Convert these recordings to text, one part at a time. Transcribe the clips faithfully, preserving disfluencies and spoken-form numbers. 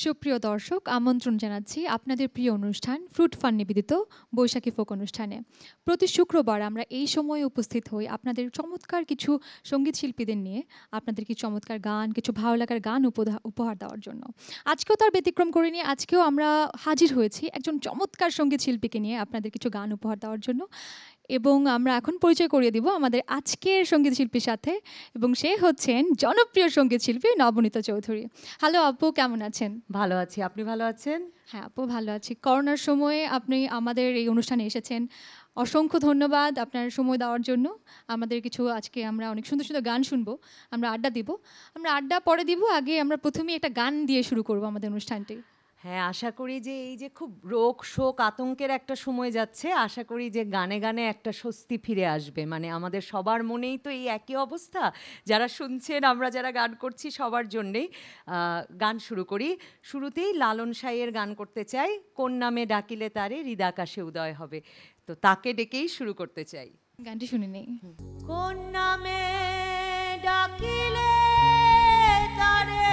সুপ্রিয় দর্শক, আমন্ত্রণ জানাচ্ছি আপনাদের প্রিয় অনুষ্ঠান ফ্রুট ফান নিবেদিত বৈশাখী ফোক অনুষ্ঠানে। প্রতি শুক্রবার আমরা এই সময়ে উপস্থিত হই আপনাদের চমৎকার কিছু সঙ্গীত শিল্পীদের নিয়ে, আপনাদের কিছু চমৎকার গান, কিছু ভালো লাগার গান উপধা- উপহার দেওয়ার জন্য। আজকেও তার ব্যতিক্রম করিনি। আজকেও আমরা হাজির হয়েছি একজন চমৎকার সঙ্গীত শিল্পীকে নিয়ে আপনাদের কিছু গান উপহার দেওয়ার জন্য। এবং আমরা এখন পরিচয় করিয়ে দিব আমাদের আজকের সঙ্গীত শিল্পীর সাথে, এবং সে হচ্ছেন জনপ্রিয় সঙ্গীত শিল্পী নবনীতা চৌধুরী। হ্যালো আপু, কেমন আছেন? ভালো আছি, আপনি ভালো আছেন? হ্যাঁ আপু, ভালো আছি। করোনার সময়ে আপনি আমাদের এই অনুষ্ঠানে এসেছেন, অসংখ্য ধন্যবাদ আপনার সময় দেওয়ার জন্য। আমাদের কিছু আজকে আমরা অনেক সুন্দর সুন্দর গান শুনবো, আমরা আড্ডা দিব। আমরা আড্ডা পরে দিব, আগে আমরা প্রথমেই একটা গান দিয়ে শুরু করব আমাদের অনুষ্ঠানটি। হ্যাঁ, আশা করি যে এই যে খুব রোগ শোক আতঙ্কের একটা সময় যাচ্ছে, আশা করি যে গানে গানে একটা স্বস্তি ফিরে আসবে। মানে আমাদের সবার মনেই তো এই একই অবস্থা, যারা শুনছেন, আমরা যারা গান করছি, সবার জন্যেই গান শুরু করি। শুরুতেই লালন সাইয়ের গান করতে চাই, কোন নামে ডাকিলে তারে হৃদাকাশে উদয় হবে। তো তাকে ডেকেই শুরু করতে চাই। গানটি শুনে নেই। কোন নামে ডাকিলে তারে,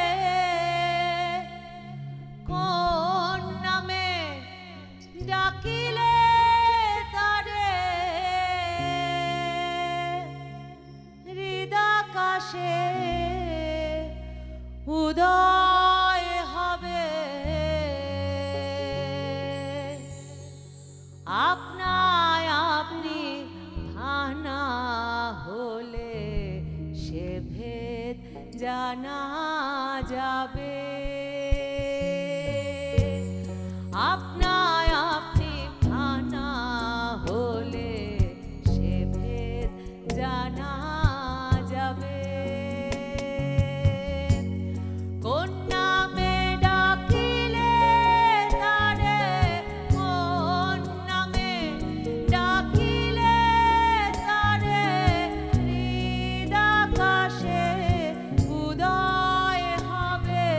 কোন নামে ডাকিলে তারে হৃদাকাশে উদয় হবে। আপনায় আপনি ভানা হলে সে ভেদ জানা যাবে। আপনায় আপনি ভানা হলে সে ভেদ জানা যাবে। কোন নামে ডাকিলে তারে, কোন নামে ডাকিলে তারে হৃদাকাশে উদয় হবে।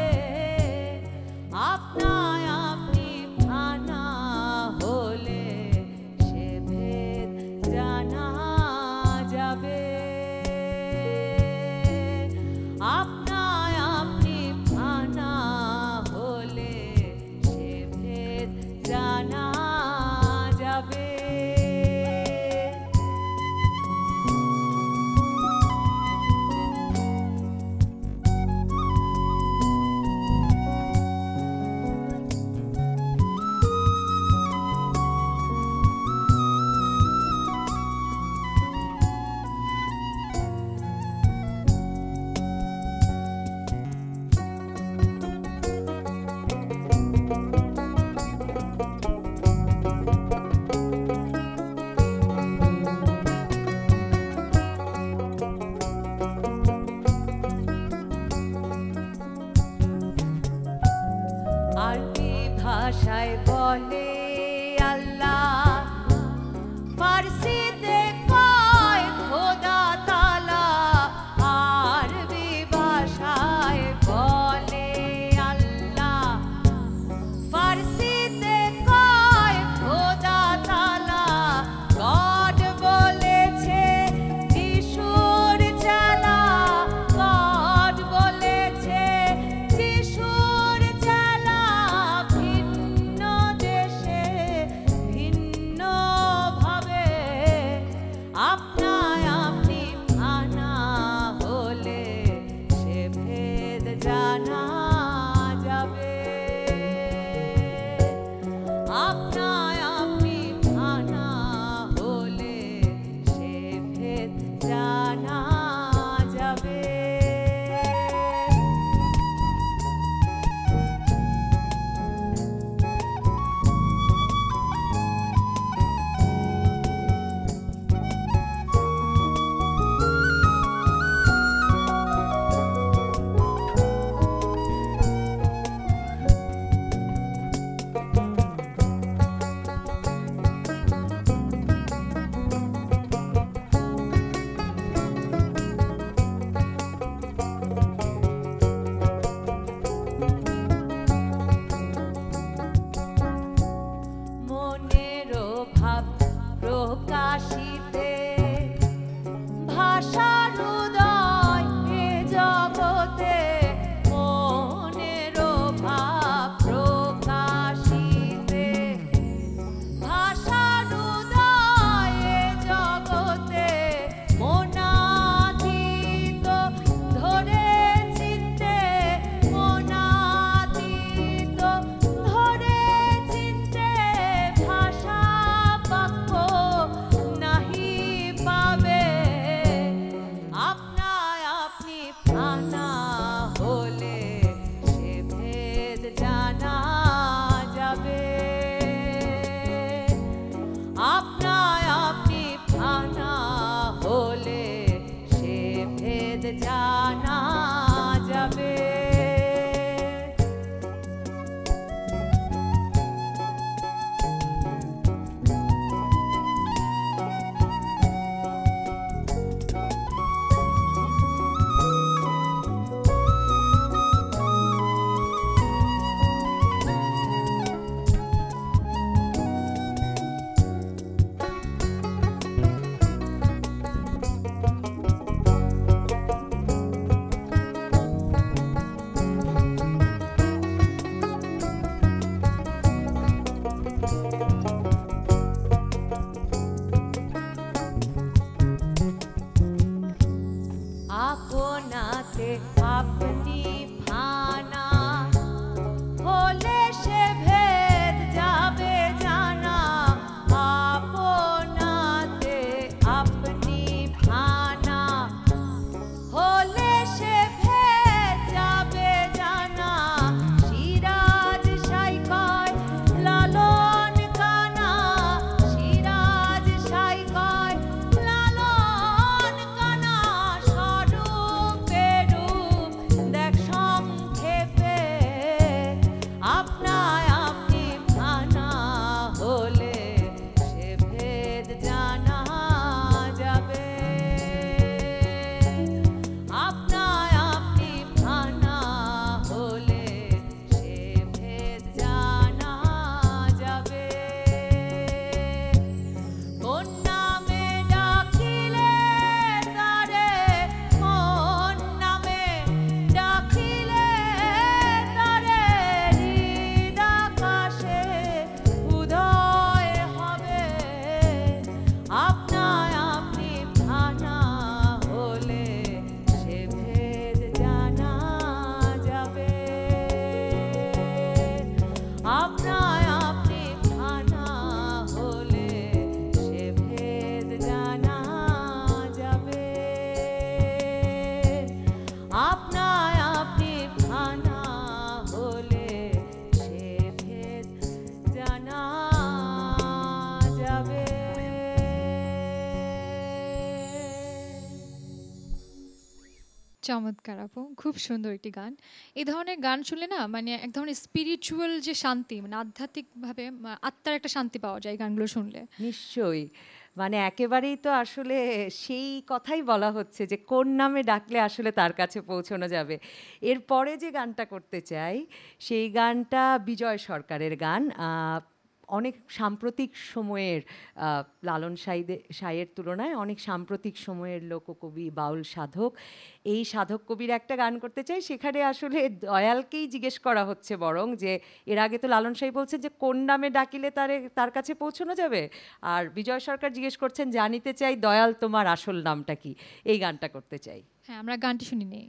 চমৎকার আপু, খুব সুন্দর একটি গান। এই ধরনের গান শুনলে না মানে এক ধরনের স্পিরিচুয়াল যে শান্তি, মানে আধ্যাত্মিকভাবে মা আত্মার একটা শান্তি পাওয়া যায় এই গানগুলো শুনলে। নিশ্চয়ই। মানে একেবারেই তো আসলে সেই কথাই বলা হচ্ছে যে কোন নামে ডাকলে আসলে তার কাছে পৌঁছানো যাবে। এরপরে যে গানটা করতে চাই, সেই গানটা বিজয় সরকারের গান। আ অনেক সাম্প্রতিক সময়ের আ লালন সাইদে সাইয়ের তুলনায় অনেক সাম্প্রতিক সময়ের লোককবি, বাউল সাধক। এই সাধক কবির একটা গান করতে চাই, সেখানে আসলে দয়ালকেই জিজ্ঞেস করা হচ্ছে বরং যে এর আগে তো লালন সাই বলছেন যে কোন নামে ডাকিলে তারে তার কাছে পৌঁছানো যাবে, আর বিজয় সরকার জিজ্ঞেস করছেন জানিতে চাই দয়াল তোমার আসল নামটা কি। এই গানটা করতে চাই। হ্যাঁ, আমরা গানটি শুনি নেই।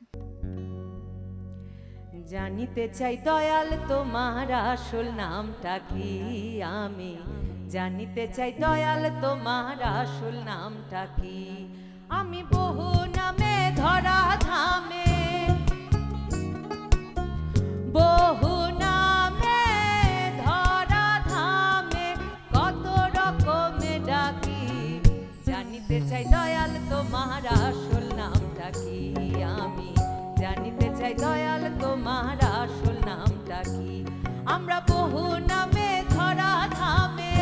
জানিতে চাই দয়াল তোমার আসল নামটা কি, আমি জানিতে চাই দয়াল তোমার আসল নামটা কি। আমি বহু নামে ধরা ধামে, বহু নামে ধরা ধামে কত রকমে ডাকি। জানিতে চাই দয়াল তোমার আসল নামটা কি, আমি জানিতে চাই দয়াল তোমার আসল নামটা কি। আমরা বহু নামে ধরা ধামে,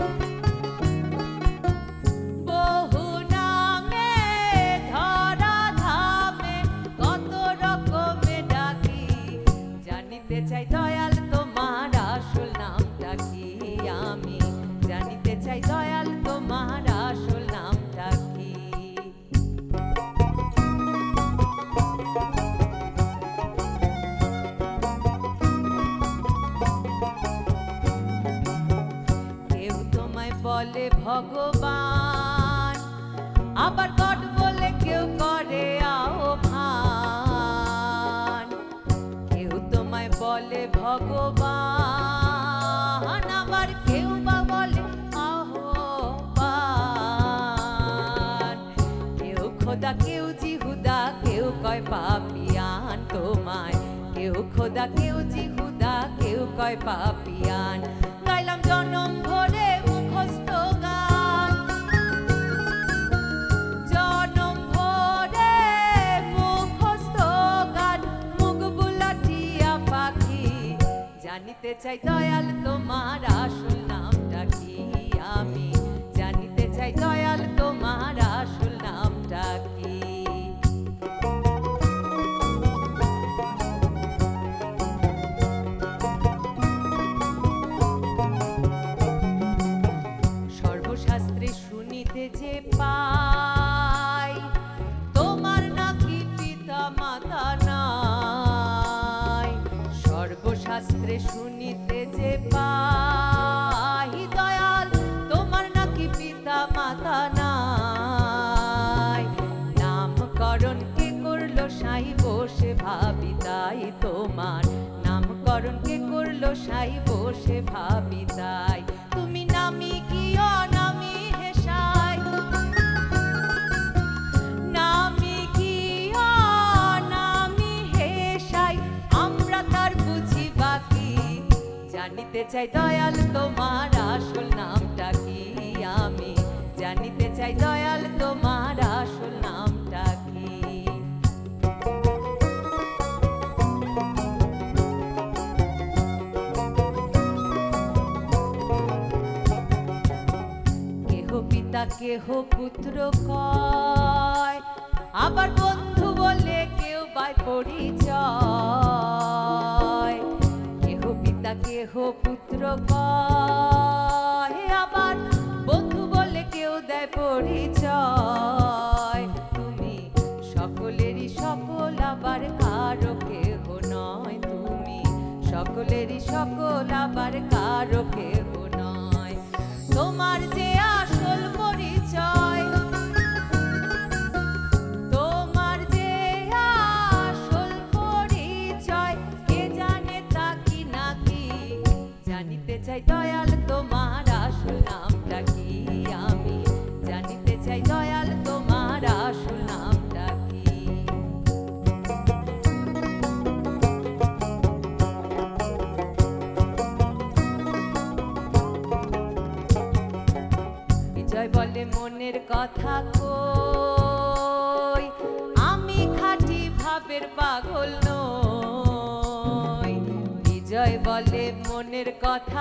বহু নামে ধরা ধামে কত রকমে ডাকি। জানিতে চাই দয়াল তোমার আসল নামটা কি, আমি জানিতে চাই দয়াল তোমার আসল নামটা কি। কেউ তোমায় বলে ভগবান, আবার গড বলে কেউ করে আহ্বান। কেউ তোমায় বলে ভগবান, আবার কেউ বা বলে আহ্বান। কেউ খোদা কেউ জিহুদা কেউ কয় পাপিয়ান তোমায়, কেউ খোদা কেউ জিহুদা কেউ কয় পাপিয়ান। গাইলাম জনম ভরে মুখস্থ গান, জনম ভরে মুখস্থ গান, মুখ বুলাটিয়া পাখি। জানিতে চাই দয়াল তোমার আসল নামটা কি, আমি জানিতে চাই দয়াল তোমার আসল নামটা কি। সর্বশাস্ত্রে শুনিতে যে পাই, তোমার নাকি পিতা মাতা নাই। সর্বশাস্ত্রে শুনিতে যে পাই, দয়াল তোমার নাকি পিতা মাতা নাই। নামকরণ কে করলো সাই বসে ভাবি তাই, তোমার নামকরণ কে করলো সাই বসে ভাবি তাই। তুমি নামি কি অনামি হেসাই, নামি কি অনামি হেসাই, আমরা তার বুঝি বাকি। জানিতে চাই দয়াল তোমার আসল নামটা কি, আমি জানিতে চাই দয়াল তোমার আসল নামটা কি। কেহ পিতা কেহ পুত্র কয়, আবার বন্ধু বলে কেউ বাই পরিচয়। কেহ পিতা কেহ পুত্র কয়, আবার বন্ধু বলে কেউ দেয় পরিচয়। তুমি সকলেরই সকল আবার কারো কেহ নয়, তুমি সকলেরই সকল আবার কারো কেহ নয়। তোমার যে আসল পরিচয়, তোমার যে আসল পরিচয়, কে জানে তা কি নাকি। জানিতে চাই দয়াল তোমার আসল নামটা কি, আমি জানিতে চাই দয়াল তোমার আসল নামটা কি। বিজয় বলে মনের কথা কই, আমি খাঁটি ভাব মনের কথা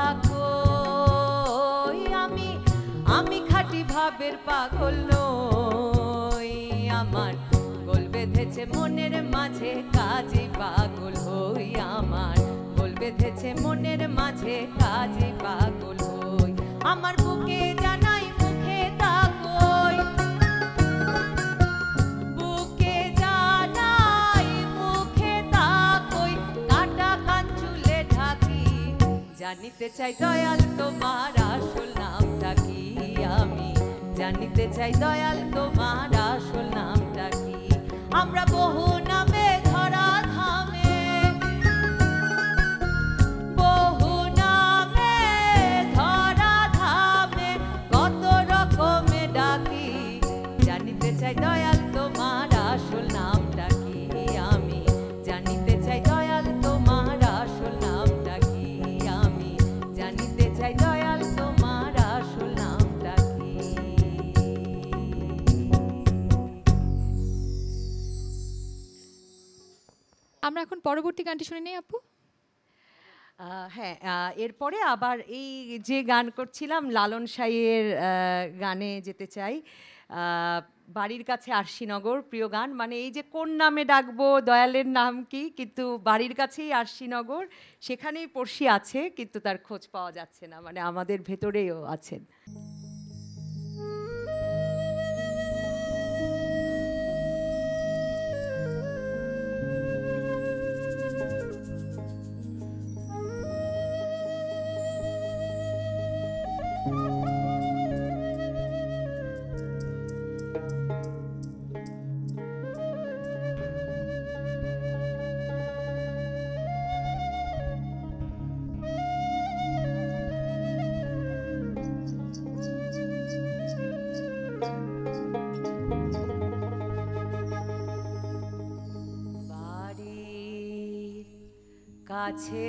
কই আমি আমি খাঁটি ভাবের পাগল নই আমার গোল বেঁধেছে মনের মাঝে কাজে পাগল হই আমার গোল বেঁধেছে মনের মাঝে কাজে পাগল হই আমার বুকে জানাই মুখে তাকই বুকে জানাই মুখে তাকই কাটা কান চুলে ঢাকি জানিতে চাই দয়াল তোমার আসল নামটা কি আমি জানিতে চাই দয়াল তোমার আসল নামটা কি আমরা বহু নামে ধরা ধামে বহু নামে ধরা ধামে কত রকমে ডাকি জানিতে চাই দয়াল তোমার আসল নামটা কি আমি জানিতে চাই দয়াল তোমার আসল নামটা কি আমি জানিতে চাই দয়াল তোমার আসল নামটা কি আমরা এখন পরবর্তী গানটি শুনে নেই আপু। আহ, হ্যাঁ আহ, এরপরে আবার এই যে গান করছিলাম লালন সাইয়ের আহ, গানে যেতে চাই আহ, বাড়ির কাছে আরশিনগর প্রিয় গান মানে এই যে কোন নামে ডাকবো দয়ালের নাম কি কিন্তু বাড়ির কাছেই আরশিনগর সেখানেই পড়শি আছে কিন্তু তার খোঁজ পাওয়া যাচ্ছে না মানে আমাদের ভেতরেও আছেন বাড়ির কাছে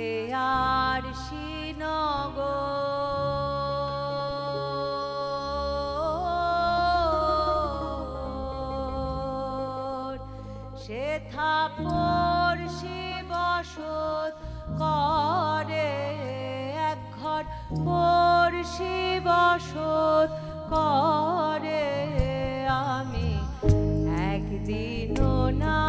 আরশিনগর সেথা পড়শি বসত করে এক ঘর পড়শি বসত করে আমি একদিনও না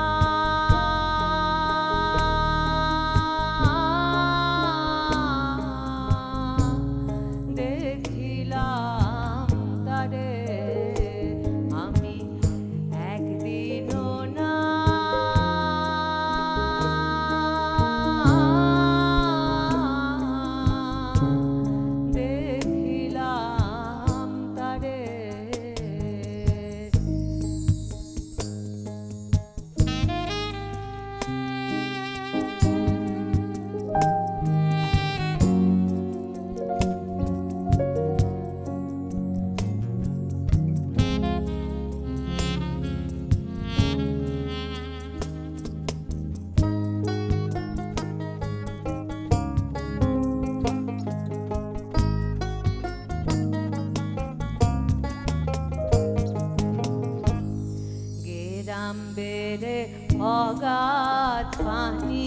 দেখিলাম তারে আমি একদিনও না দেখিলাম তারে গেরাম বেড়ে অগাধ পানি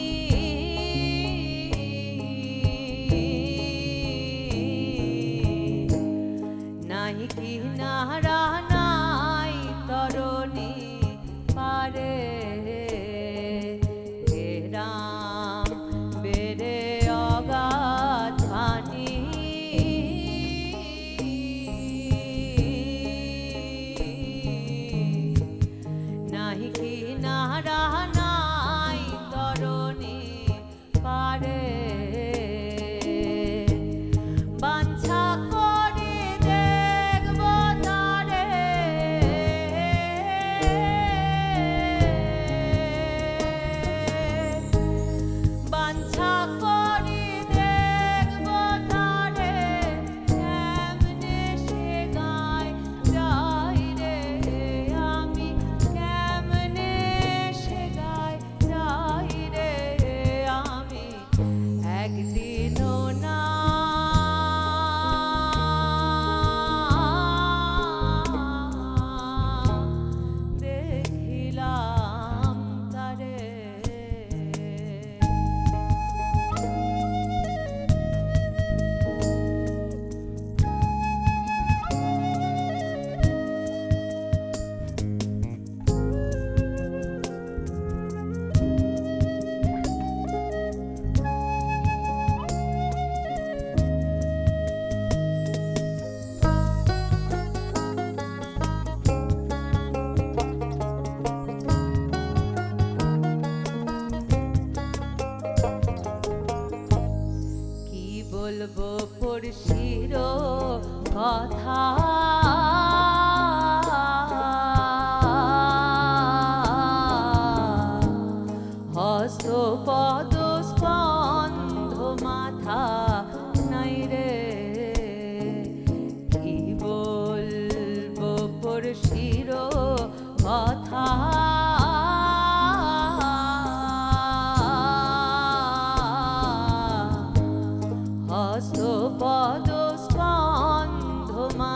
নাই কি নারা নাই তরণী পারে গেরাম বেড়ে অগাধ পানি নাহি কি নারা নাই তরণী পারে বাঞ্ছা করে দেখব তারে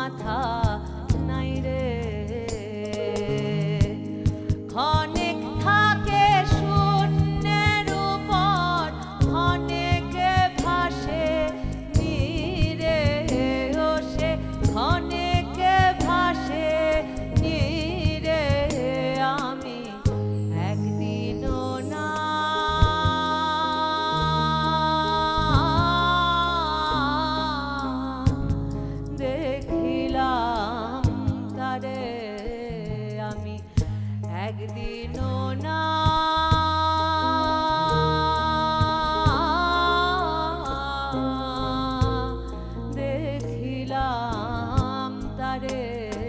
মাথা নাই রে ক্ষণিক থাকে শূন্যের উপর ক্ষণিকে ভাসে নীরে ও সে ক্ষণিকে ভাসে নীরে আমি একদিনও না দেখিলাম তারে আমি একদিনও না দেখিলাম তারে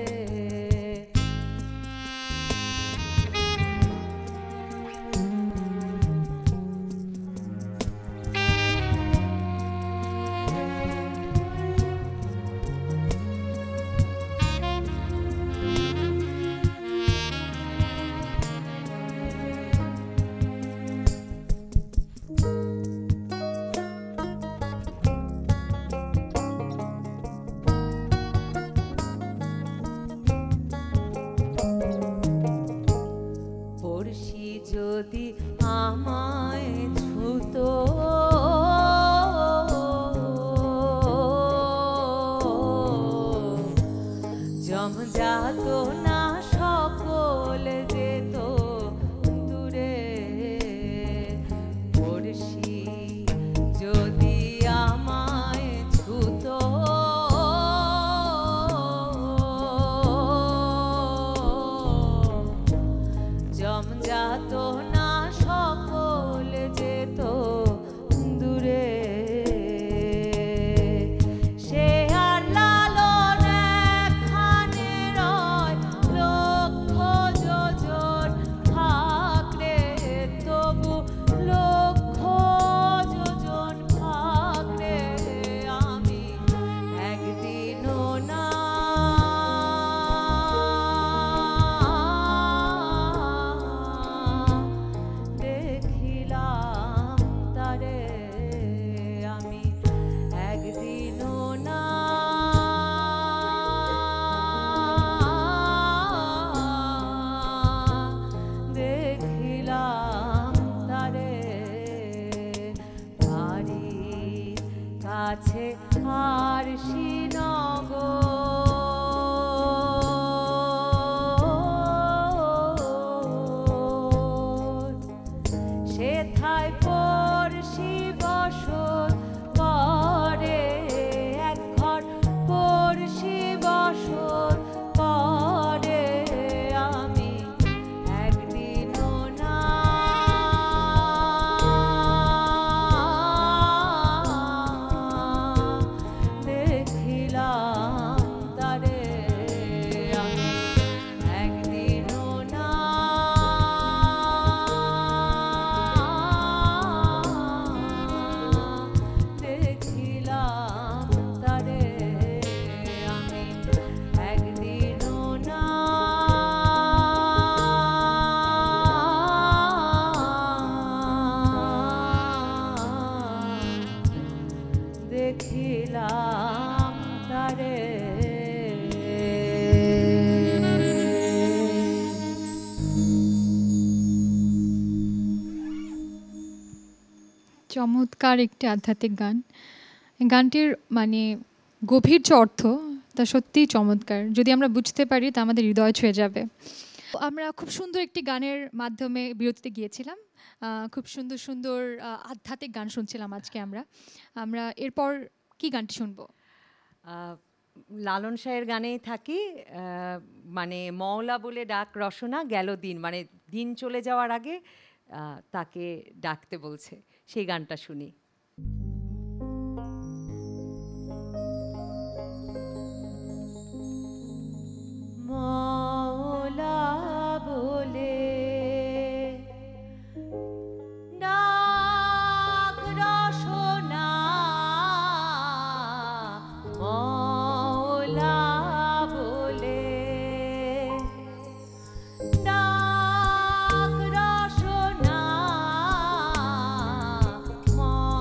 পড়শি যদি আমায় ছুতো জমজাত না সকল যেত দূরে পড়শি যদি আমায় ছুতো জমজাত না সকল যেত দূরে সে আর লালন একখানে রয় লক্ষ যোজন থাকলে তবু লক্ষ যোজন থাকলে আমি একদিনও না দেখিলাম তারে আমি একদিনও না দেখিলাম তারে বাড়ির কাছে আর শ্রীনগর সেথায় পড়শি বসত করে এক ঘর পড়শি বসত করে আমি একদিনও না দেখিলাম তারে আমি একদিনও না দেখিলাম তারে আমি একদিনও না দেখিলাম তারে চমৎকার একটি আধ্যাত্মিক গান। গানটির মানে গভীর যে অর্থ তা সত্যিই চমৎকার। যদি আমরা বুঝতে পারি তা আমাদের হৃদয় ছুঁয়ে যাবে। আমরা খুব সুন্দর একটি গানের মাধ্যমে বিরতিতে গিয়েছিলাম। আহ, খুব সুন্দর সুন্দর আহ, আধ্যাত্মিক গান শুনছিলাম আজকে আমরা। আমরা এরপর কি গানটি শুনবো? আহ, লালন শাহের গানেই থাকি। আহ, মানে মওলা বলে ডাক রসনা গেল দিন, মানে দিন চলে যাওয়ার আগে আহ, তাকে ডাকতে বলছে, সেই গানটা শুনি। মওলা বলে ডাক রসনা মওলা বলে ডাক রসনা মওলা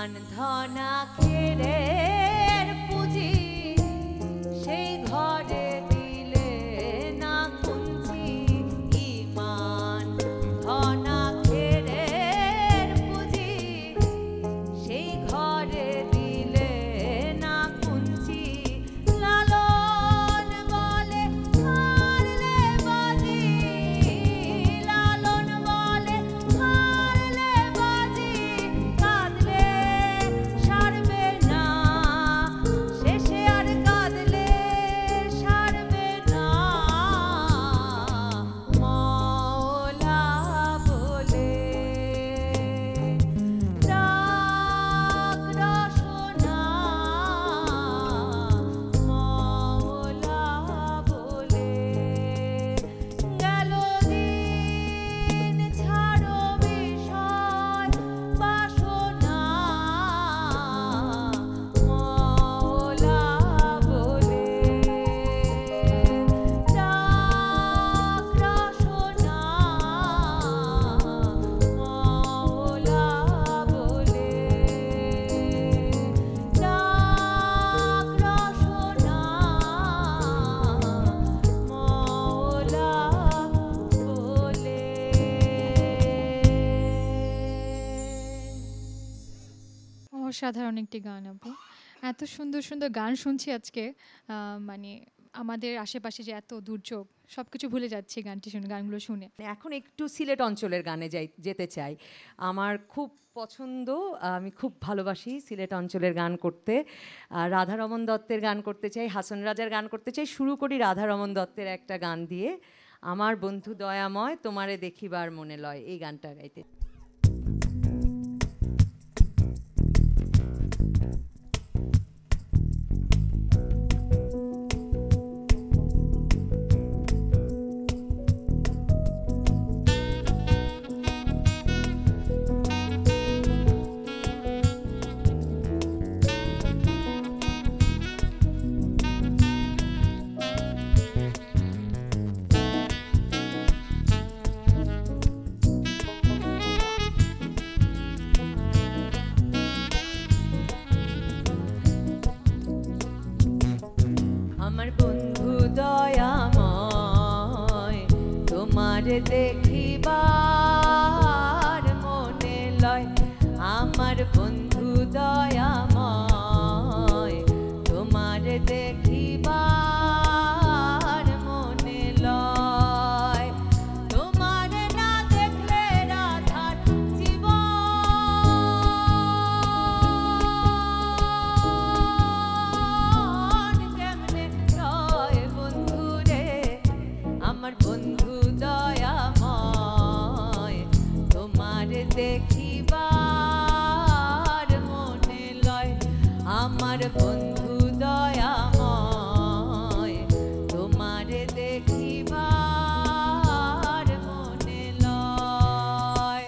ইমান ধনা খেরের পুঁজি সেই ঘরে দিলে না কুঞ্চি ইমান ধনা খেরের পুঁজি সেই ঘরে দিলে না কুঞ্চি লালন বলে হারলে বাজি লালন বলে হারলে বাজি কাঁদলে সারবে না শেষে আর কাঁদলে সারবে না মওলা বলে রাগ রসনা মওলা বলে গেল দিন ছাড়ো বিষয় বাসনা মওলা বলে রাগ রসনা মওলা বলে রাগ রসনা মওলা বলে। অসাধারণ একটি গান আপু। এত সুন্দর সুন্দর গান শুনছি আজকে, আহ, মানে আমাদের আশেপাশে যে এত দুর্যোগ সব কিছু ভুলে যাচ্ছি গানটি শুনে, গানগুলো শুনে। এখন একটু সিলেট অঞ্চলের গানে যাই যেতে চাই। আমার খুব পছন্দ, আমি খুব ভালোবাসি সিলেট অঞ্চলের গান করতে। আর রাধারমণ দত্তের গান করতে চাই, হাসন রাজার গান করতে চাই। শুরু করি রাধারমণ দত্তের একটা গান দিয়ে, আমার বন্ধু দয়াময় তোমারে দেখিবার মনে লয়, এই গানটা গাইতে। আমার বন্ধু দয়াময় তোমার দেখিবার মনে লয়, আমার বন্ধু দয়াময় তোমার দেখিবার মনে লয়, তোমার না দেখলে রাধার জীবন কেমনে রয় বন্ধু রে, আমার বন্ধু দয়াময় তোমার দেখিবার মনে লয়, আমার বন্ধু দয়াময় তোমার দেখিবার মনে লয়।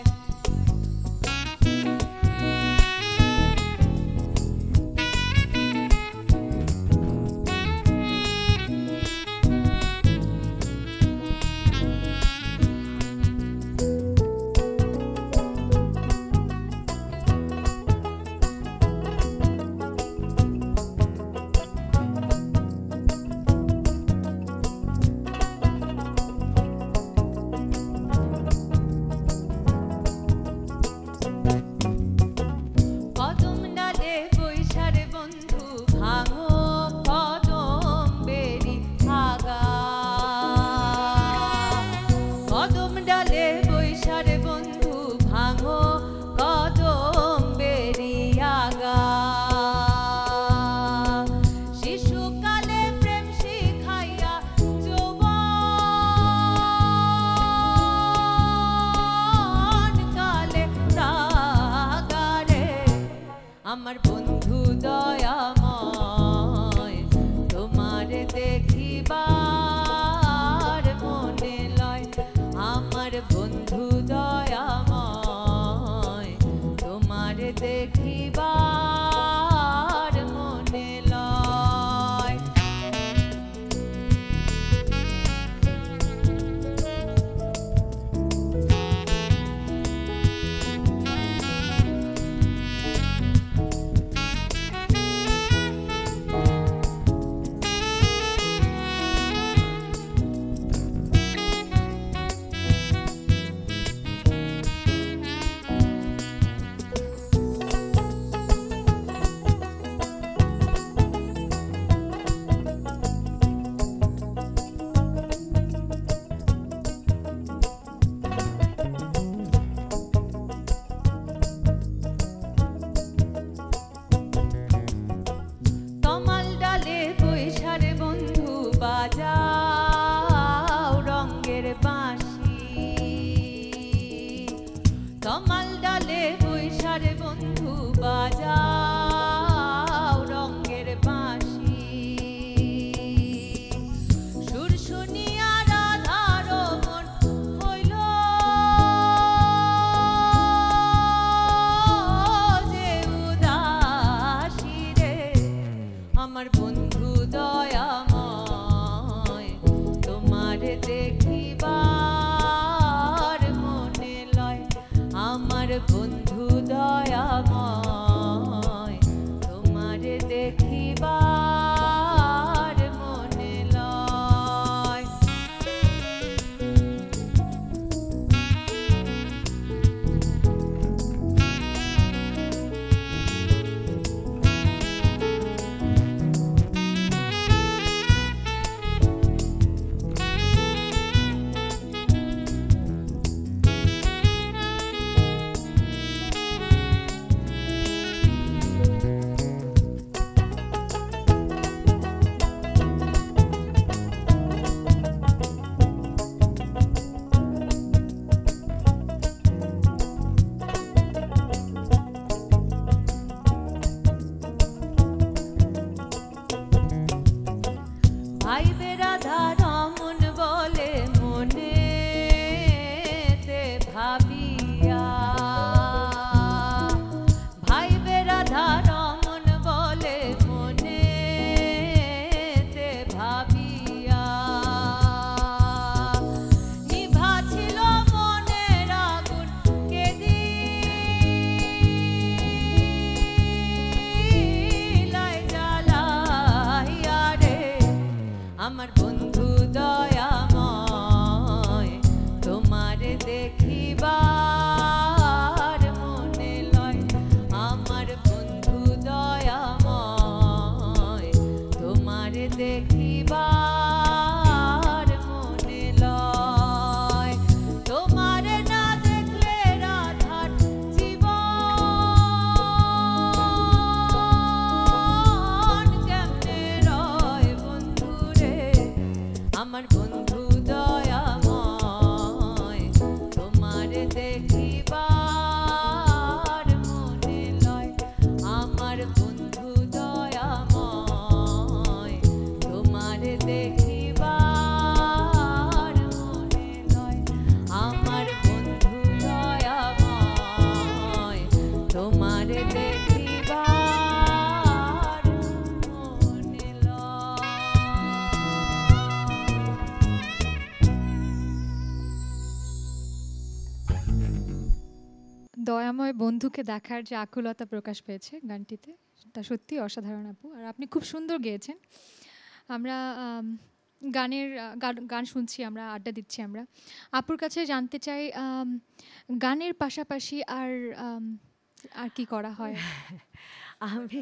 দয়াময় বন্ধুকে দেখার যে আকুলতা প্রকাশ পেয়েছে গানটিতে, তা সত্যি অসাধারণ আপু। আর আপনি খুব সুন্দর গেয়েছেন। আমরা আম, গানের আহ, গান- গান শুনছি, আমরা আড্ডা দিচ্ছি। আমরা আপুর কাছে জানতে চাই, আম, গানের পাশাপাশি আর আম, আর কি করা হয়? আমি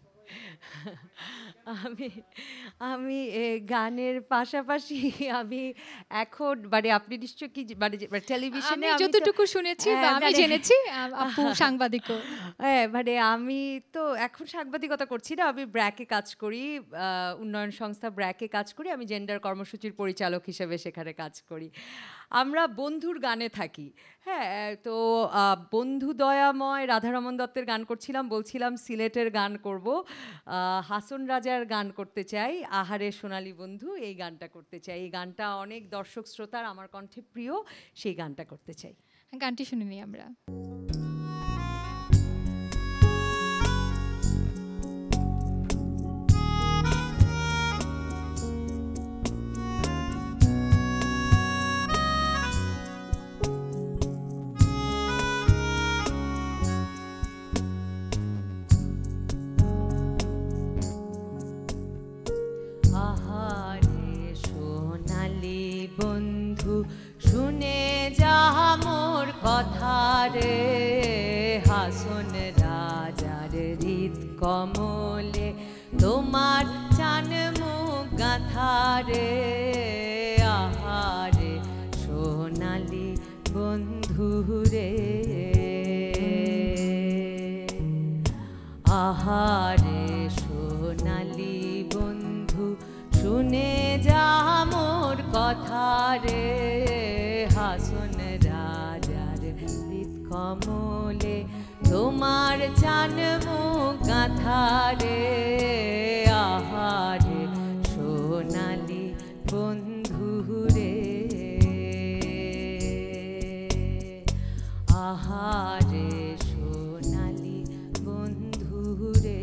আমি আমি এ, গানের পাশাপাশি আমি এখন মানে আপনি নিশ্চয় কি মানে যে- মানে আমি টেলিভিশনে আমি তো যতটুকু শুনেছি বা হ্যাঁ, আমি মানে- জেনেছি, আ- আপু সাংবাদিকও। হ্যাঁ মানে আমি তো এখন সাংবাদিকতা করছি না, আমি ব্র্যাকে কাজ করি, আহ, উন্নয়ন সংস্থা ব্র্যাকে কাজ করি, আমি জেন্ডার কর্মসূচির পরিচালক হিসেবে সেখানে কাজ করি। আমরা বন্ধুর গানে থাকি। হ্যাঁ, তো আহ, বন্ধু দয়াময় রাধারমণ দত্তের গান করছিলাম, বলছিলাম সিলেটের গান করব, আহ, হাসন রাজার গান করতে চাই, আহারে সোনালী বন্ধু এই গানটা করতে চাই। এই গানটা অনেক দর্শক শ্রোতার আমার কণ্ঠে প্রিয়, সেই গানটা করতে চাই। গানটি শুনে নিই আমরা। আহারে সোনালী বন্ধু শুনে যা মোর কথা রে, হাসন রাজার হৃদ কমলে তোমার চান মুখ গাথা রে। আহারে সোনালী বন্ধু রে, আহারে সোনালী বন্ধু শুনে যা মোর কথা রে, হাসন রাজার হৃদ কমলে তোমার চান মুখ গাথা রে। আহারে সোনালী বন্ধু রে, আহারে সোনালী বন্ধু রে।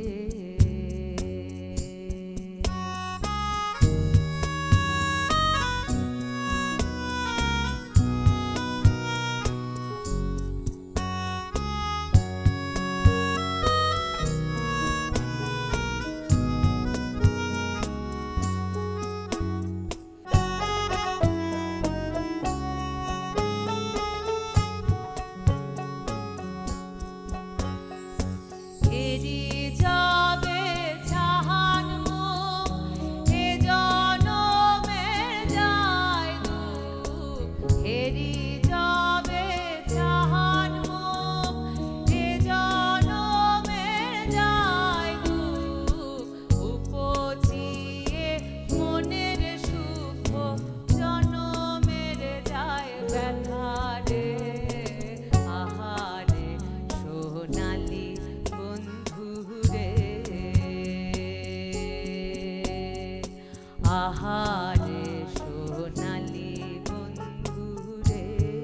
এরি যাবে চাহান মুখ, এ জনমের যায় দুঃখ। এরি যাবে চাহান মুখ, এ জনমের যায় দুঃখ। উপচিয়ে মনের সুখ, জনমের যায় ব্যথা রে। আহারে সোনালী বন্ধু রে, আহারে সোনালী বন্ধু রে।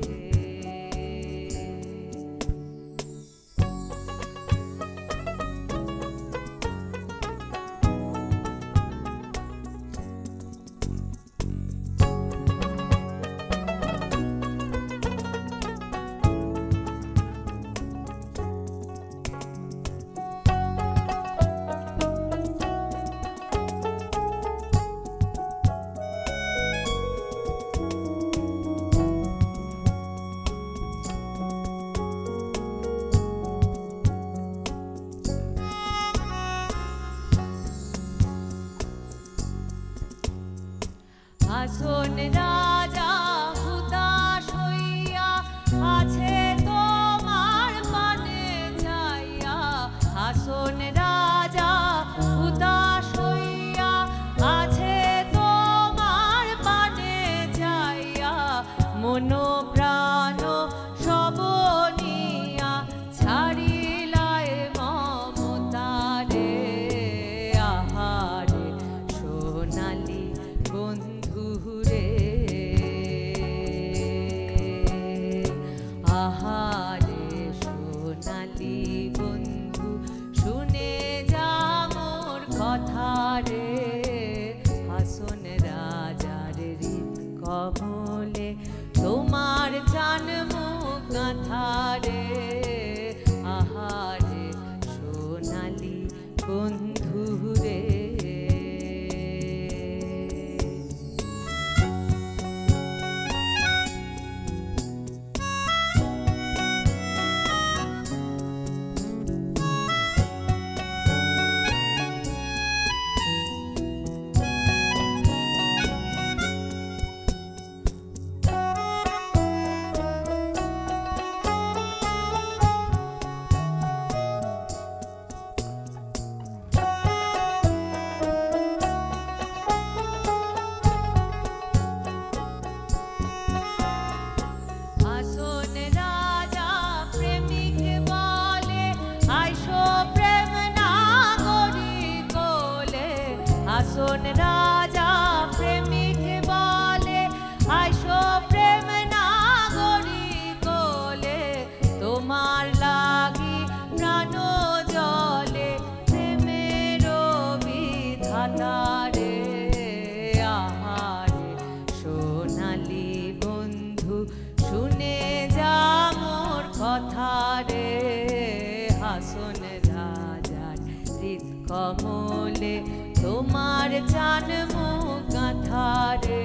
হাসন রাজা হুতাশ হইয়া আছে তোমার পানে চাইয়া। হাসন রাজা হুতাশ হইয়া আছে তোমার পানে চাইয়া। মন প্রাণ সব নিয়া ছাড়িলায় মমতা রে। আহারে সোনালী বন্ধু রে, আহারে সোনালী বন্ধু শুনে যা মোর কথা রে। হাসন রাজার হৃদ কমলে তোমার চান মুখ গাথা রে। হাসন রাজা প্রেমিক বলে আইসো প্রেম নাগরি কোলে তোমার লাগি প্রাণ জলে প্রেমের বিধাতা রে আহারে সোনালি বন্ধু শুনে যা মোর কথা রে হাসন রাজার হৃদ কমলে তোমার চান মুখ গাথা রে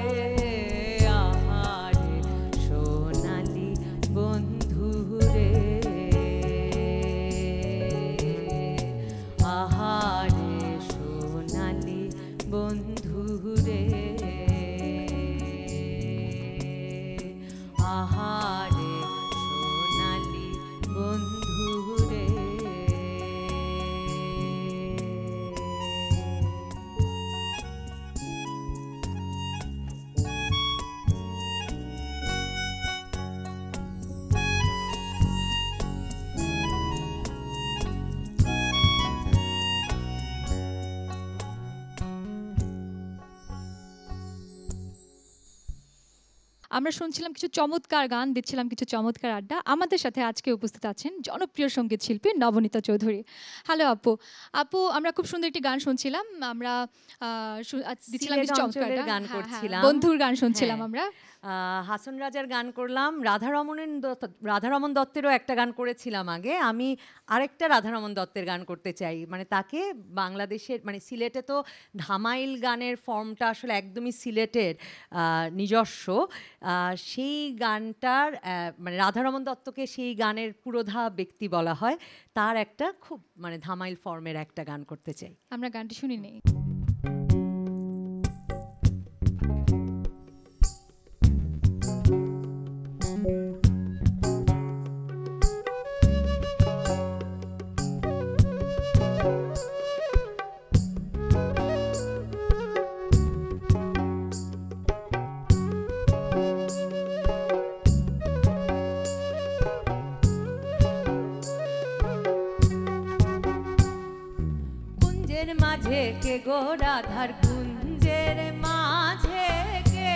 আহারে সোনালি বন্ধু রে আহারে সোনালি বন্ধু রে আহারে সোনালি বন্ধু রে আমরা শুনছিলাম কিছু চমৎকার গান, দিচ্ছিলাম কিছু চমৎকার আড্ডা। আমাদের সাথে আজকে উপস্থিত আছেন জনপ্রিয় সঙ্গীত শিল্পী নবনীতা চৌধুরী। হ্যালো আপু। আপু, আমরা খুব সুন্দর একটি গান শুনছিলাম, আমরা আহ, শু- আহ, দিচ্ছিলাম কিছু সিলেট চমৎকার অঞ্চলের গান, গান হ্যাঁ, হ্যাঁ, করছিলাম। বন্ধুর গান শুনছিলাম হ্যাঁ। আমরা। আহ, হাসন রাজার গান করলাম, রাধারমণের দত্ত- রাধারমণ দত্তেরও একটা গান করেছিলাম আগে। আমি আরেকটা রাধারমণ দত্তের গান করতে চাই, মানে তাকে বাংলাদেশের মানে সিলেটে তো ধামাইল গানের ফর্মটা আসলে একদমই সিলেটের আহ, নিজস্ব। আহ, সেই গানটার আহ, মানে রাধারমণ দত্তকে সেই গানের পুরোধা ব্যক্তি বলা হয়, তার একটা খুব মানে ধামাইল ফর্মের একটা গান করতে চাই। আমরা গানটি শুনি নেই। কুঞ্জের মাঝে কে গো রাধার কুঞ্জের মাঝে কে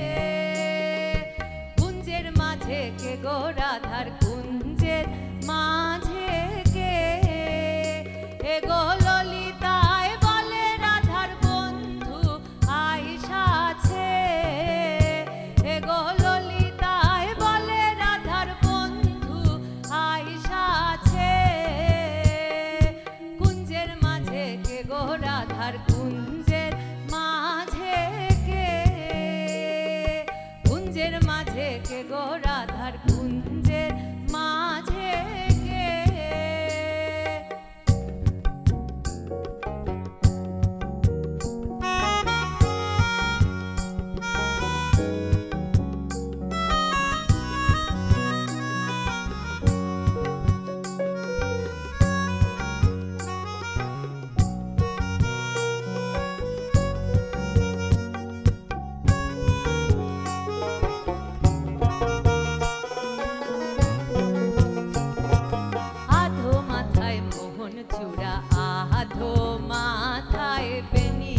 কুঞ্জের মাঝে কে গো রাধার কুঞ্জের মাঝে কে এ গো ললিতায় বলে রাধার বন্ধু আইসা আছে এ গো ললিতায় বলে রাধার বন্ধু আইসা আছে কুঞ্জের মাঝে কে গো রাধার কুঞ্জের মাঝে কে কুঞ্জের মাঝে কে গো রাধার কুঞ্জের মাঝে কে আধো মাথায় মোহন চূড়া আধো মাথায় বেনি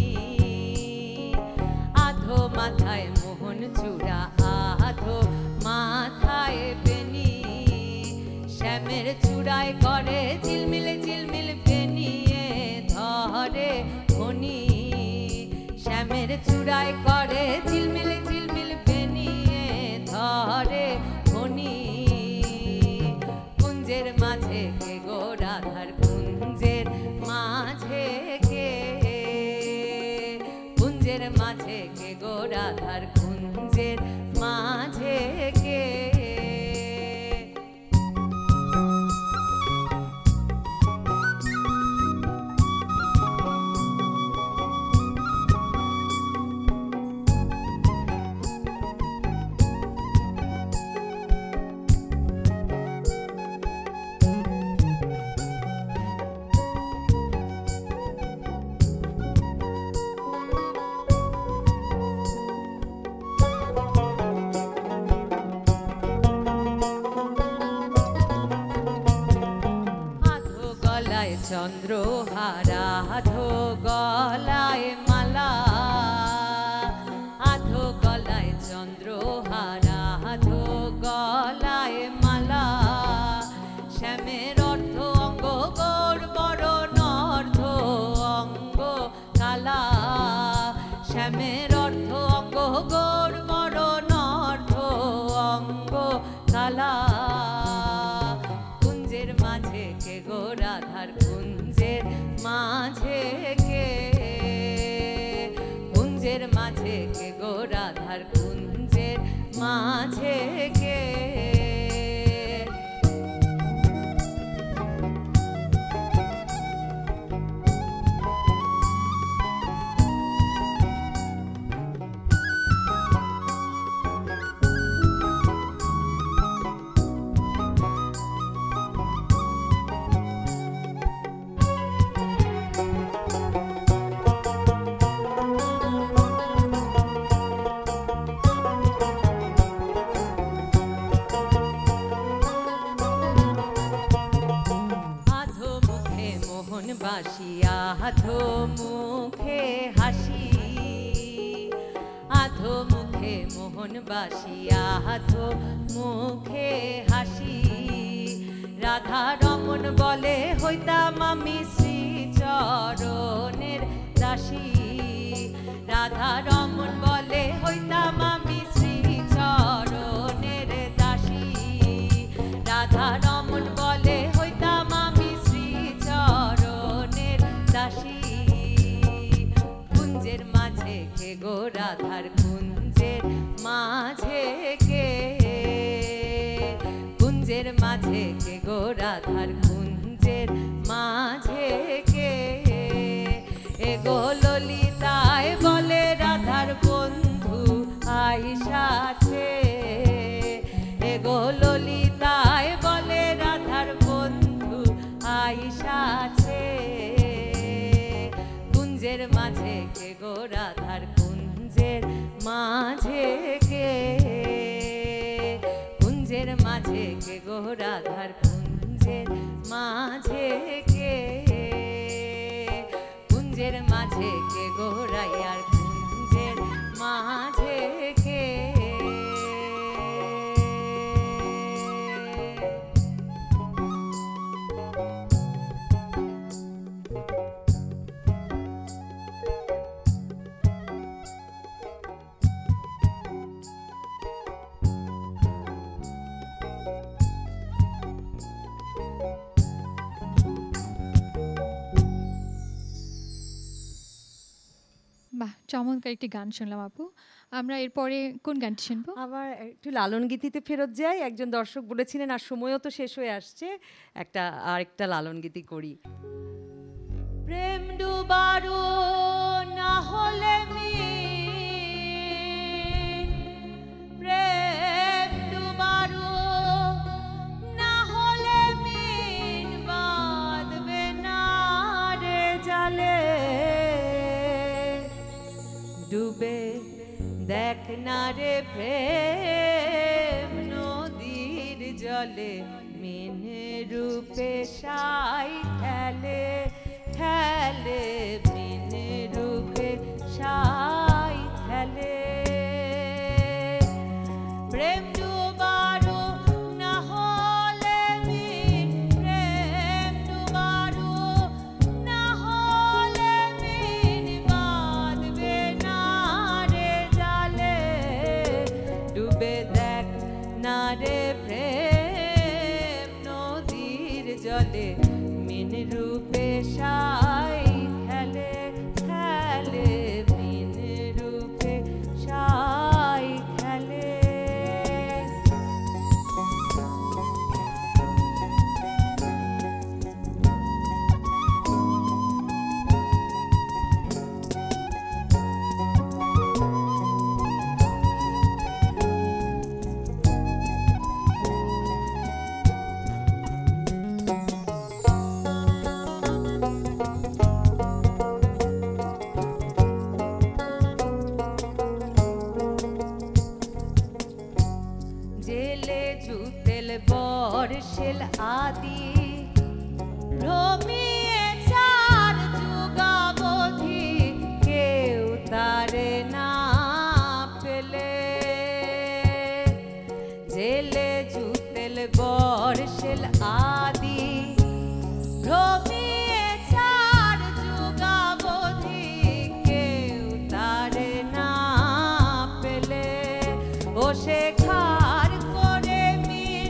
আধো মাথায় মোহন চূড়া আধো মাথায় বেনি শ্যামের চূড়ায় করে ঝিলমিল ঝিলমিল বেনিয়ে ধরে খনি শ্যামের চূড়ায় করে ঝিলমিল ঝিলমিল বেনিয়ে ধরে খনি কুঞ্জের মাঝে কে গো রাধার কুঞ্জের মাঝে কে কুঞ্জের মাঝে কে গো রাধার কুঞ্জের মাঝে কে চন্দ্রহারা আধো গলায় মালা জ্বালা কুঞ্জের মাঝে কে গো রাধার কুঞ্জের মাঝে কে কুঞ্জের মাঝে কে গো রাধার কুঞ্জের মাঝে কে আধো মুখে হাসি আধো মুখে মোহন বাসি আধো মুখে হাসি রাধা রমন বলে হইতাম আমি শ্রী চরণের দাসী রাধা রমন বলে হইতাম আমি শ্রী চরণের দাসী রাধা রমন বলে হইতাম আমি শ্রী চরণের দাসী কুঞ্জের মাঝে কে গো রাধার কুঞ্জের মাঝে কে কুঞ্জের মাঝে কে গো রাধার কুঞ্জের মাঝে কে এগো ললিতায় বলে রাধার বন্ধু আইসাছে এগো ললিতায় বলে রাধার বন্ধু আইসাছে কুঞ্জের মাঝে কে গো রাধার কুঞ্জের মাঝে কে কুঞ্জের মাঝে কে গো রাধার কুঞ্জের মাঝে কে কুঞ্জের মাঝে কে গো রায়ার কুঞ্জের মাঝে কে বাহ, চমৎকার একটি গান শুনলাম আপু। আমরা এরপরে কোন গানটি শুনবো? আবার একটু লালন গীতিতে ফেরত যাই। একজন দর্শক বলেছিলেন আর সময়ও তো শেষ হয়ে আসছে, একটা আরেকটা লালন গীতি করি। প্রেম ডুবারো না হলে মিন, প্রেম ডুবারো না হলে মিন, বাঁধবে না রে জালে, ডুবে দেখ না রে প্রেম নদীর জলে, মিন রূপে সাই খেলে খেলে, মিন রূপে সাই খেলে। প্রেম ডুবারো না হলে মিন, প্রেম ডুবারো না হলে মিন, বাঁধবে না রে জালে, ডুবে দেখ না রে প্রেম নদীর জলে, মিন রূপে সাই খেলে খেলে, মিন রূপে সাই খেলে। জেলে জুতেল বর্ষেল আদি, রমিয়ে চার যুগাবধি, কেউ তারে না পেলে। জেলে জুতেল বর্ষেল আদি, রমিয়ে চার যুগাবধি, কেউ তারে না পেলে। ও সে খার করে মিন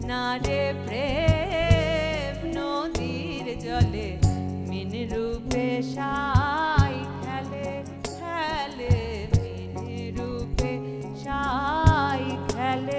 না রে প্রেম নদীর জলে মিন রূপে সাই খেলে খেলে মিন রূপে সাই খেলে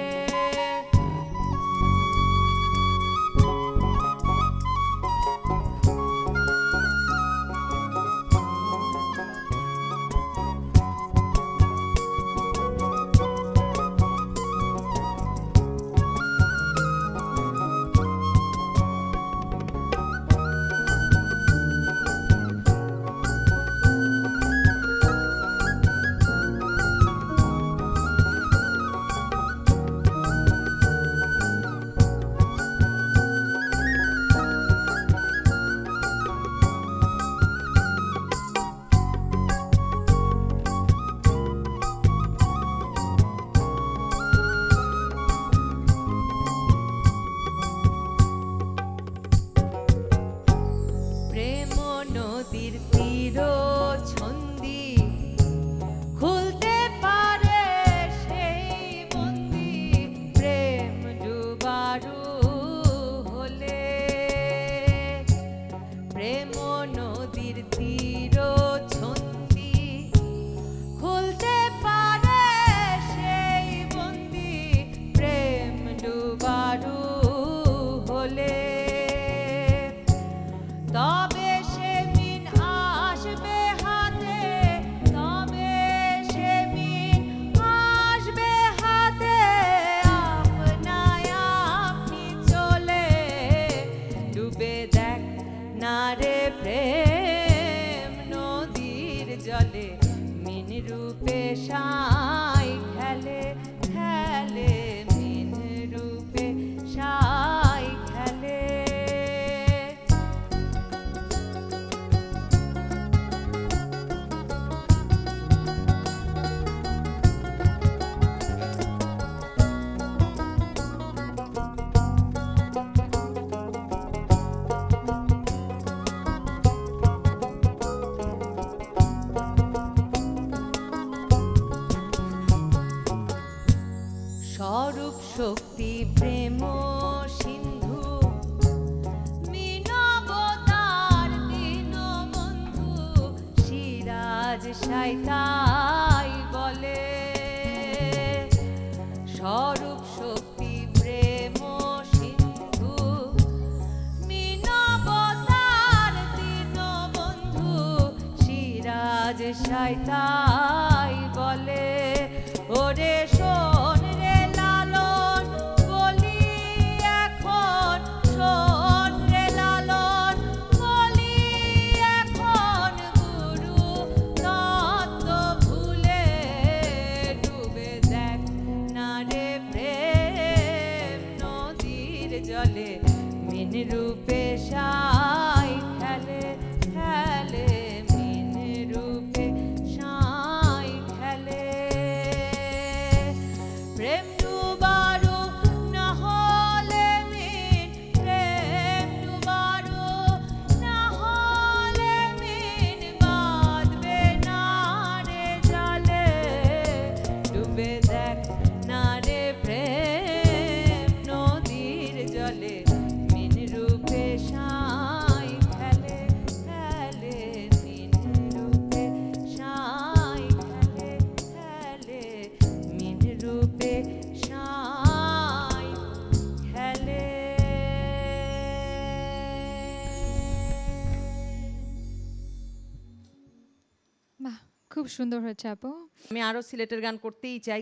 খুব সুন্দর হয়েছে আপু। আমি আরো সিলেটের গান করতেই চাই।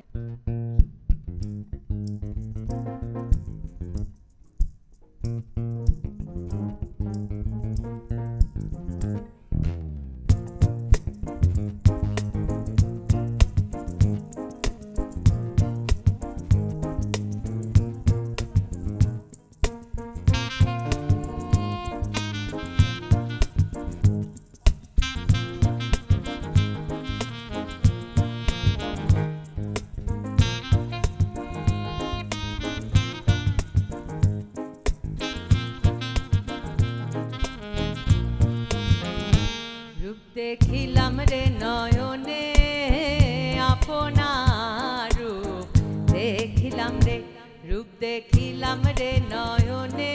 দেখিলাম রে নয়নে আপনার রূপ, দেখিলাম রে রূপ দেখি দেখিলাম রে নয়নে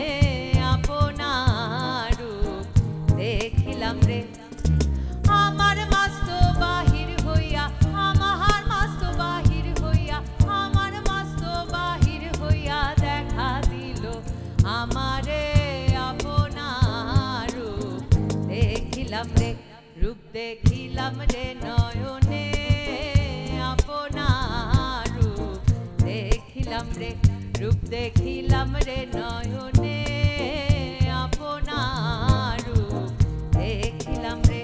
আপনার রূপ দেখিলাম রে আমার মস্ত বাহির হইয়া আমার মস্ত বাহির হইয়া আমার মস্ত বাহির হইয়া দেখা দিল আমারে আপনার রূপ দেখিলাম রে রূপ দেখিলাম রে নয়নে আপনার রূপ দেখিলাম রে রূপ দেখিলাম রে নয়নে আপনার রূপ দেখিলাম রে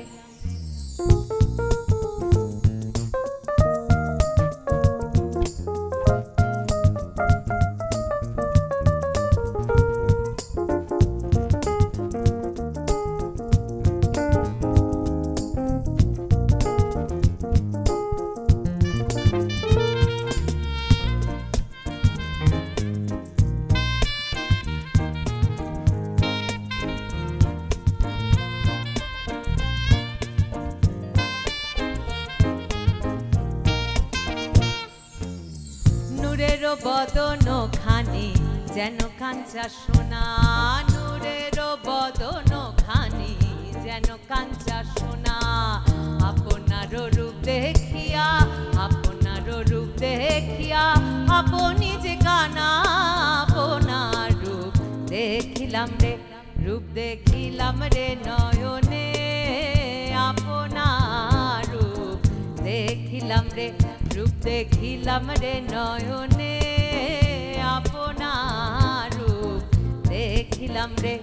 নূরের বদন খানি যেন কাঞ্চা সোনা নূরের বদন খানি যেন কাঞ্চা সোনা আপনার রূপ দেখিয়া আপনার রূপ দেখিয়া আপনি যে কানা আপনার রূপ দেখিলাম রে রূপ দেখিলাম রে নয়নে আপনার রূপ দেখিলাম রে রূপ দেখিলাম রে নয়নে আপনার রূপ দেখিলাম রে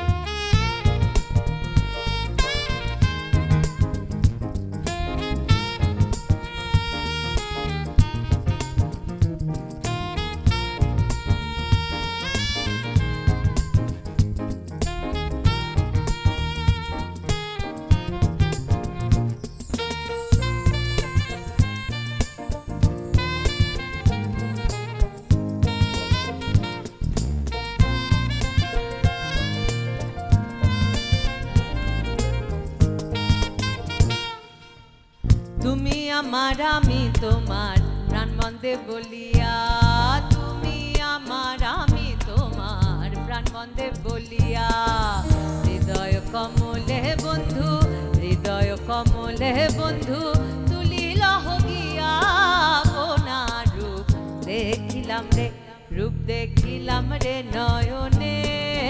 তুমি আমার আমি তোমার প্রাণ বন্দে বলিয়া তুমি আমার আমি তোমার প্রাণ বন্দে বলিয়া হৃদয় কমলে বন্ধু হৃদয় কমলে বন্ধু তুলিল গিয়া আপনার রূপ দেখিলাম রে রূপ দেখিলাম রে নয়নে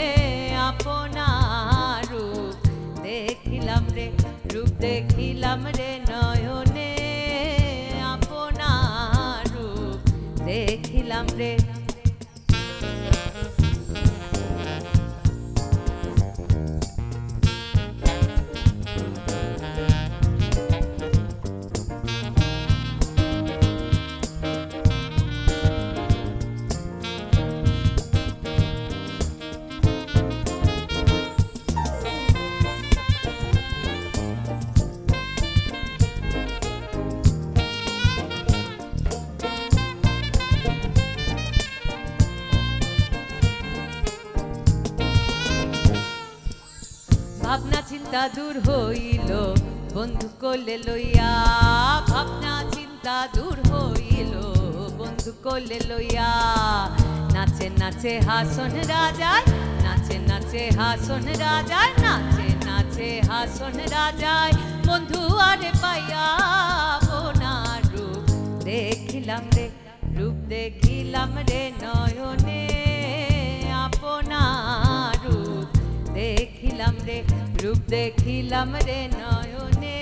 আপনার রূপ দেখিলাম রে রূপ দেখিলাম রে নয়নে আপনার রূপ দেখিলাম রে ভাবনা চিন্তা দূর হইল বন্ধু কোলে লইয়া ভাবনা চিন্তা দূর হইল বন্ধু কোলে লইয়া নাচে নাচে হাসন রাজায় নাচে নাচে হাসন রাজায় নাচে নাচে হাসন রাজায় বন্ধু আরে পাইয়া আপনার রূপ দেখিলাম রে রূপ দেখিলাম রে নয়নে আপনার রূপ দেখিলাম রে রূপ দেখিলাম রে নয়নে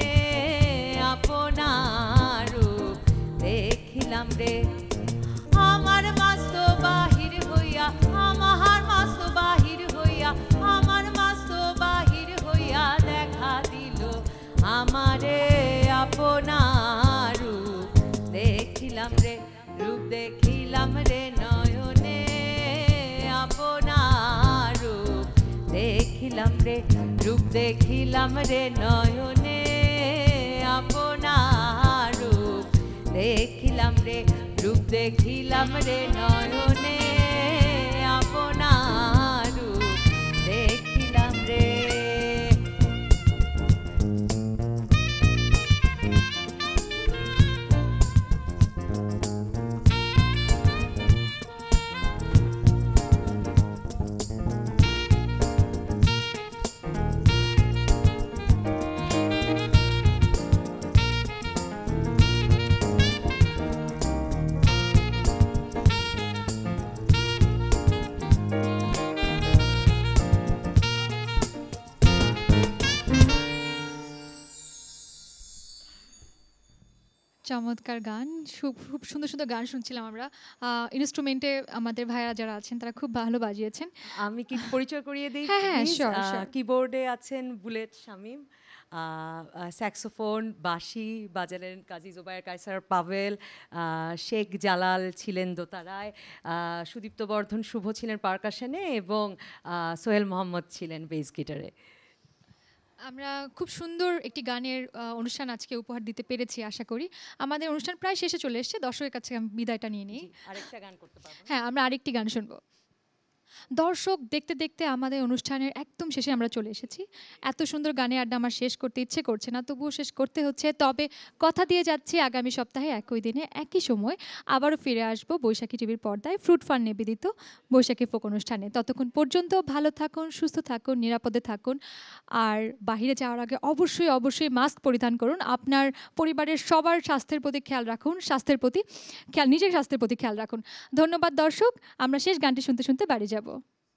আপনার রূপ দেখিলাম রে আমার মস্ত বাহির হইয়া আমার মস্ত বাহির হইয়া আমার মস্ত বাহির হইয়া দেখা দিল আমারে আপনার রূপ দেখিলাম রে রূপ দেখিলাম রে নয়নে আপনার রূপ দেখিলাম রে রূপ দেখিলাম রে নয়নে আপনার রূপ দেখিলাম রে রূপ দেখিলাম রে নয়নে আপনার রূপ দেখিলাম রে চমৎকার গান, সু- খুব সুন্দর সুন্দর গান শুনছিলাম আমরা। ইনস্ট্রুমেন্টে আমাদের ভাইয়া যারা আছেন তারা খুব ভালো বাজিয়েছেন। আমি কি পরিচয় করিয়ে দিই? হ্যাঁ, হ্যাঁ, প্লিজ? sure, ah, sure. কিবোর্ডে আছেন বুলেট শামীম, স্যাক্সোফোন বাঁশি বাজালেন কাজী জোবায়ের কায়সার পাভেল, আহ, শেখ জালাল ছিলেন দোতারায়, আহ, সুদীপ্ত বর্ধন শুভ ছিলেন পারকাশনে এবং আহ, সোহেল মোহাম্মদ ছিলেন বেস গিটারে। আমরা খুব সুন্দর একটি গানের আহ, অনুষ্ঠান আজকে উপহার দিতে পেরেছি আশা করি। আমাদের অনুষ্ঠান প্রায় শেষে চলে এসেছে, দর্শকের কাছে আমি বিদায়টা নিয়ে নিই। জি, আরেকটা গান করতে পারবো? হ্যাঁ, আমরা আরেকটি গান শুনবো। দর্শক, দেখতে দেখতে আমাদের অনুষ্ঠানের একদম শেষে আমরা চলে এসেছি। এত সুন্দর গানে আড্ডা আমার শেষ করতে ইচ্ছে করছে না, তবুও শেষ করতে হচ্ছে। তবে কথা দিয়ে যাচ্ছি, আগামী সপ্তাহে একই দিনে একই সময় আবারও ফিরে আসবো বৈশাখী টিভির পর্দায় ফ্রুট ফান নিবেদিত বৈশাখী ফোক অনুষ্ঠানে। ততক্ষণ পর্যন্ত ভালো থাকুন, সুস্থ থাকুন, নিরাপদে থাকুন। আর বাইরে যাওয়ার আগে অবশ্যই অবশ্যই মাস্ক পরিধান করুন। আপনার পরিবারের সবার স্বাস্থ্যের প্রতি খেয়াল রাখুন, স্বাস্থ্যের প্রতি খেয়াল নিজের স্বাস্থ্যের প্রতি খেয়াল রাখুন। ধন্যবাদ দর্শক, আমরা শেষ গানটি শুনতে শুনতে বাড়ি যাব।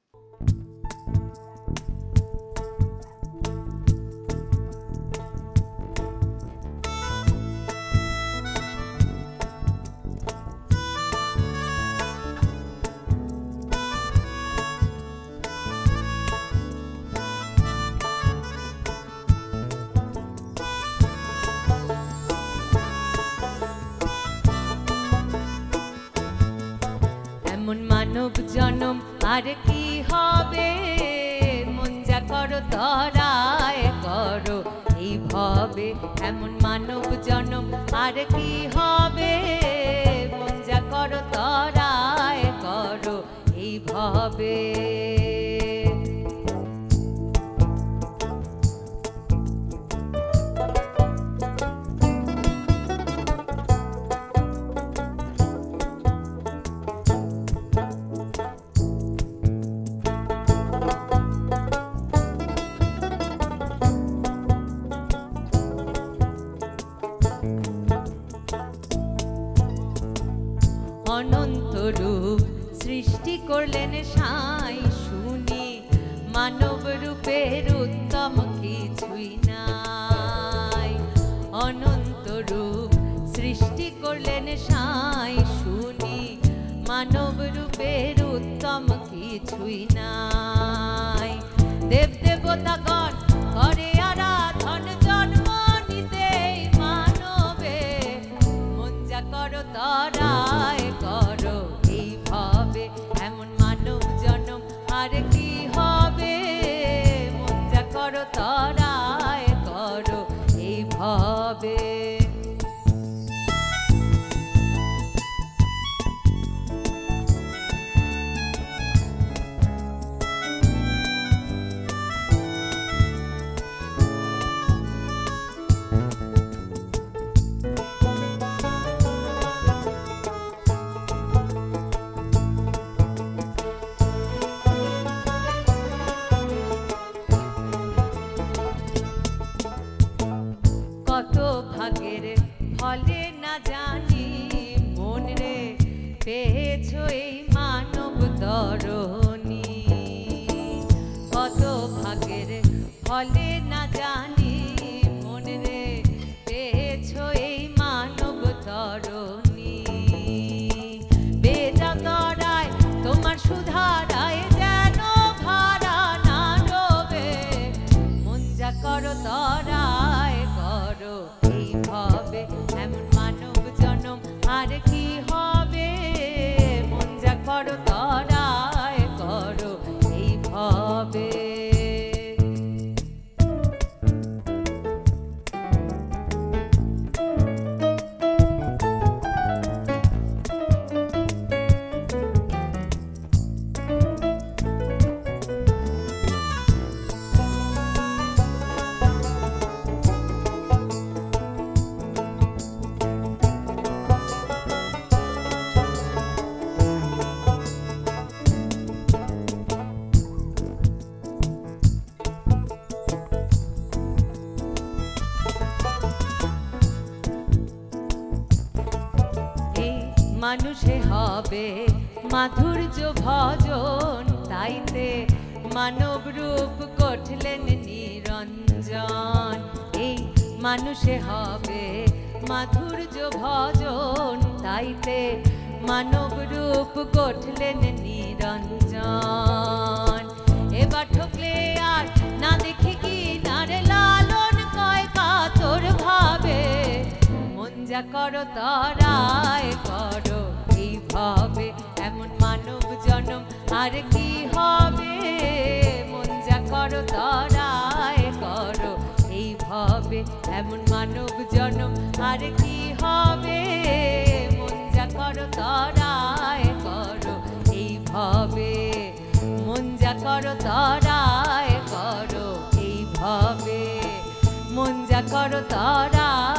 এমন মানব জনম আর কি হবে, মন যা করো তরায় করো এই ভবে। এমন মানব জনম আর কি হবে, মন যা করো তরায় করো এই ভবে। অনন্ত রূপ সৃষ্টি করলেন সাই শুনি, মানব রূপের উত্তম কিছুই নাই। অনন্ত রূপ সৃষ্টি করলেন সাই শুনি, মানব রূপের উত্তম কিছুই নাই। দেব দেবতাগণ করে আরাধন জন্ম নিতে মানবে, মন যা করো তরায় করো এই ভাবে। এমন মানব জনম আর কি হবে, মন যা করো তরায় করো এই ভাবে। কত ভাগের ফলে না জানি মন রে, পেয়েছ এই মানব ধরণী। কত ভাগের ফলে না জানি মন রে, পেয়েছ এই মানব ধরণী। বেজাতরায় তোমার সুধারায় যেন ভাড়া না রবে, মন যা করো তরায় করো এই ভাবে। এমন মানব জনম আর কি হবে, মন যা করো তরায় করো এই ভাবে। মানুষে হবে মাধুর্য ভজন, তাইতে মানব রূপ গঠলেন নিরঞ্জন। এই মানুষে হবে মাধুর্য ভজন তাইতে মানব রূপ গঠলেন নিরঞ্জন। এবার ঠকলে আর না দেখি কি নারে লালন কয় কাতর ভাবে মন যা করো তরায় করো এইভাবে এমন মানব জনম আর কি হবে মন যা করো তরায় করো এইভাবে এমন মানব জনম আর কি হবে মন যা করো তরায় করো এইভাবে মন যা করো তরায় করো এইভাবে মন যা করো তরায়